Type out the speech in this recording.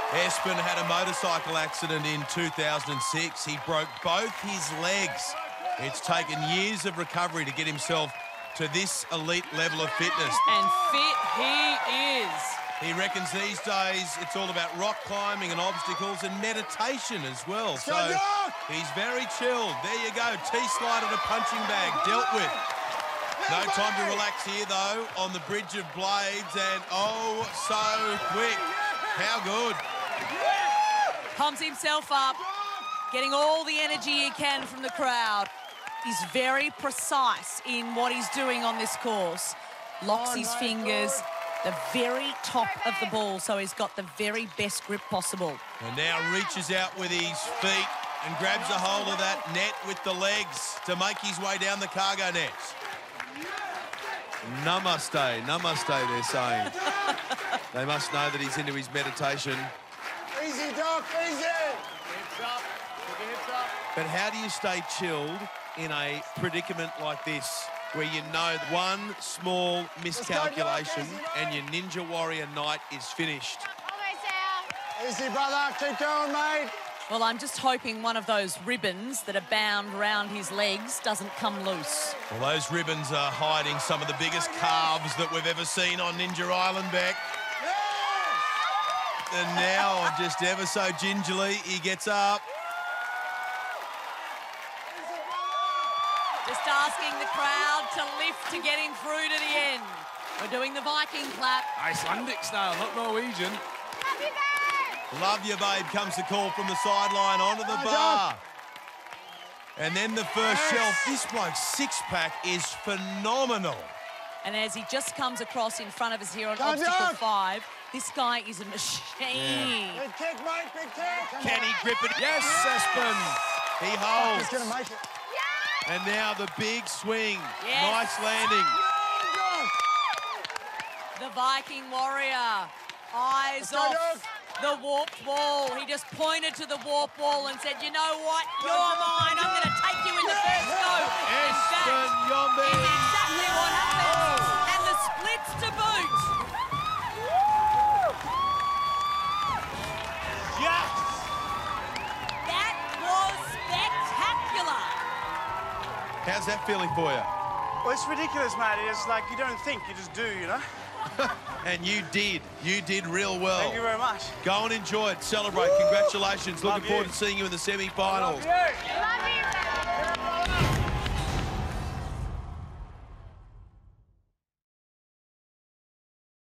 Espen had a motorcycle accident in 2006. He broke both his legs. It's taken years of recovery to get himself to this elite level of fitness. And fit he is. He reckons these days it's all about rock climbing and obstacles and meditation as well. So he's very chilled. There you go. T-slide and a punching bag dealt with. No time to relax here, though, on the Bridge of Blades, and oh, so quick. How good. Pumps himself up, getting all the energy he can from the crowd. He's very precise in what he's doing on this course. Locks his fingers, the very top of the ball, so he's got the very best grip possible. And now reaches out with his feet and grabs a hold of that net with the legs to make his way down the cargo net. Namaste, namaste, they're saying. They must know that he's into his meditation. Easy, Doc, easy. Hips up, put your hips up. But how do you stay chilled in a predicament like this, where you know one small miscalculation and your Ninja Warrior night is finished? Easy, brother. Keep going, mate. Well, I'm just hoping one of those ribbons that are bound around his legs doesn't come loose. Well, those ribbons are hiding some of the biggest calves that we've ever seen on Ninja Island, Beck. And now, just ever so gingerly, he gets up. Just asking the crowd to lift to get him through to the end. We're doing the Viking clap. Icelandic style, not Norwegian. Love you, babe, comes the call from the sideline onto the bar. And then the first shelf. This bloke's six-pack is phenomenal. And as he just comes across in front of us here on Obstacle 5, this guy is a machine. Big kick, mate, big kick. Can he grip it? Yes, Espen. He holds. He's going to make it. And now the big swing. Yes. Nice landing. The Viking Warrior, eyes off the warped wall. He just pointed to the warped wall and said, you know what, you're mine, I'm going to take you in the first go. And Espen Yombi. that is exactly what happens. And the splits to boot. Yes! That was spectacular. How's that feeling for you? Well, it's ridiculous, mate. It's like you don't think, you just do, you know? And you did. You did real well. Thank you very much. Go and enjoy it. Celebrate. Congratulations. Looking forward to seeing you in the semi-finals. Love you.